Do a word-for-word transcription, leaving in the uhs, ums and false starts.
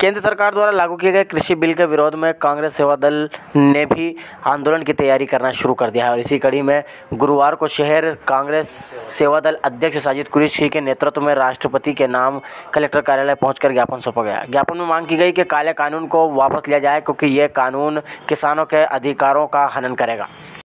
केंद्र सरकार द्वारा लागू किए गए कृषि बिल के विरोध में कांग्रेस सेवा दल ने भी आंदोलन की तैयारी करना शुरू कर दिया है और इसी कड़ी में गुरुवार को शहर कांग्रेस सेवा दल अध्यक्ष साजिद कुरैशी के नेतृत्व में राष्ट्रपति के नाम कलेक्टर कार्यालय पहुंचकर ज्ञापन सौंपा गया। ज्ञापन में मांग की गई कि काले कानून को वापस लिया जाए क्योंकि यह कानून किसानों के अधिकारों का हनन करेगा।